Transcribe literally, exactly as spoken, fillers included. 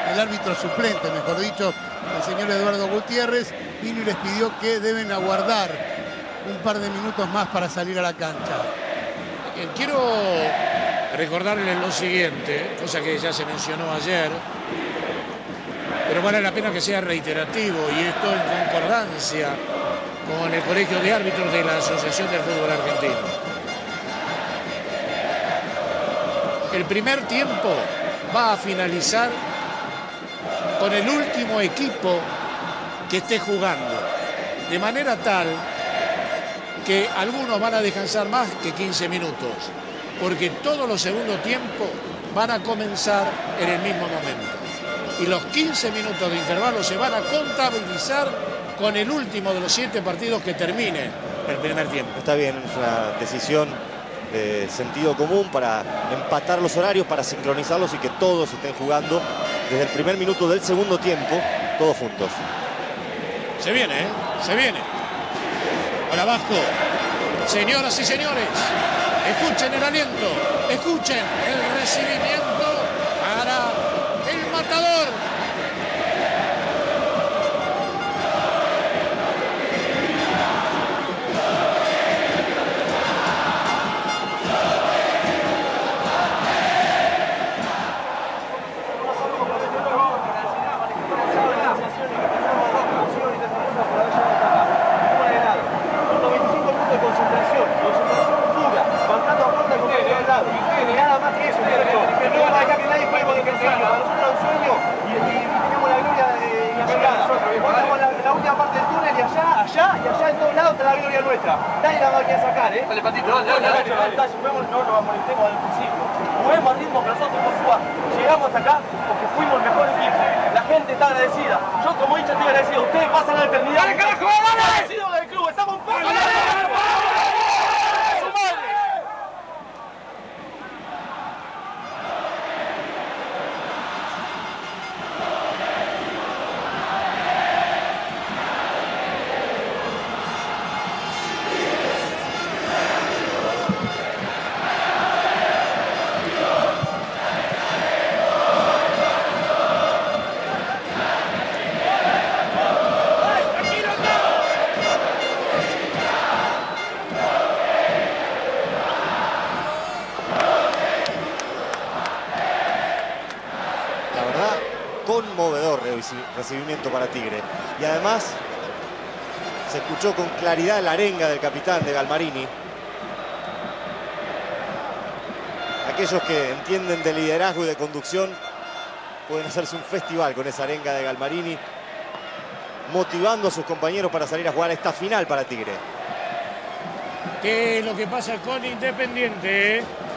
el árbitro suplente, mejor dicho, el señor Eduardo Gutiérrez, vino y les pidió que deben aguardar un par de minutos más para salir a la cancha. Quiero recordarles lo siguiente, cosa que ya se mencionó ayer, pero vale la pena que sea reiterativo, y esto en concordancia con el Colegio de Árbitros de la Asociación del Fútbol Argentino. El primer tiempo va a finalizar con el último equipo que esté jugando, de manera tal que algunos van a descansar más que quince minutos, porque todos los segundos tiempos van a comenzar en el mismo momento. Y los quince minutos de intervalo se van a contabilizar con el último de los siete partidos que termine el primer tiempo. Está bien, es una decisión de sentido común para empatar los horarios, para sincronizarlos y que todos estén jugando desde el primer minuto del segundo tiempo, todos juntos. Se viene, ¿eh? Se viene. Por abajo, señoras y señores, escuchen el aliento, escuchen el recibimiento para el matador. Dale la máquina a sacar, ¿eh? Dale, Patito, dale, dale, dale, dale, dale. Juguemos, no nos molestemos al principio. Juguemos al ritmo que nosotros hemos jugado. Llegamos acá porque fuimos el mejor equipo. La gente está agradecida. Yo como hincha estoy agradecido. Ustedes pasan a la eternidad. ¡Dale, carajo, dale! Agradecido del club, estamos en paz. ¡Dale, dale, dale! Conmovedor recibimiento para Tigre. Y además se escuchó con claridad la arenga del capitán de Galmarini. Aquellos que entienden de liderazgo y de conducción pueden hacerse un festival con esa arenga de Galmarini, motivando a sus compañeros para salir a jugar esta final para Tigre. ¿Qué es lo que pasa con Independiente?